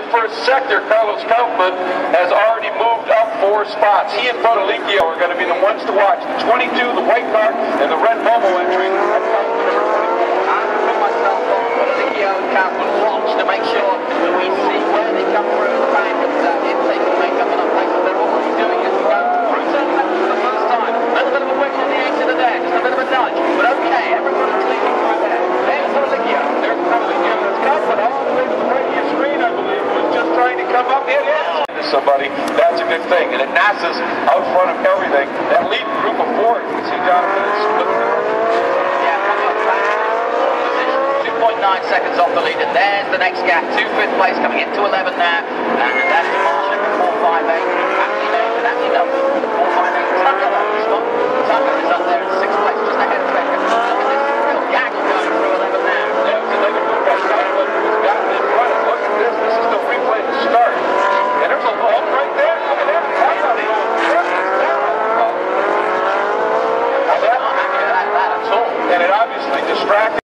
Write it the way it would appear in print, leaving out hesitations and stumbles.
first sector, Carlos Kaufman has already moved up 4 spots. He and Fotolicchio are going to be the ones to watch. 22, the white car, and the red Momo entry. That's number 24. I'm put myself on Fotolicchio and Kaufman watch to make sure that we see where they come through the back and intake and make up enough places. They're already doing it as we go through turn left for the first time. A little bit of a wiggle on the exit of there, just a bit of a nudge, but okay, everybody's leading through there. There's Fotolicchio. There's Fotolicchio. There's Kaufman all the way to the right of your screen, I believe, was just trying to come up. It is somebody. That's a good thing. And NASA's out front of everything. That lead group of 4, you can see Jonathan is split. Yeah, coming up back. 2.9 seconds off the lead, and there's the next gap. 2 fifth place coming into 11 now. And that's Marshall at 4.58. Actually, no, but actually no. 4.58. Tucker, though. Tucker is up there in 6th place, just ahead of Becker. Look at this real gaggle going through 11 now. There's another group of Scotland who's gotten in front. Look at this. This is the replay to start. And there's a ball right there. Look at that. That's how they go. I'm not happy with that at all. And it obviously distracted.